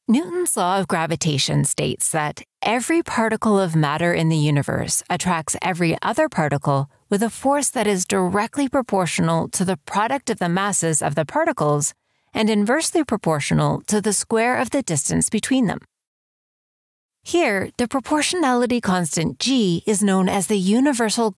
Newton's law of gravitation states that every particle of matter in the universe attracts every other particle with a force that is directly proportional to the product of the masses of the particles and inversely proportional to the square of the distance between them. Here, the proportionality constant g is known as the universal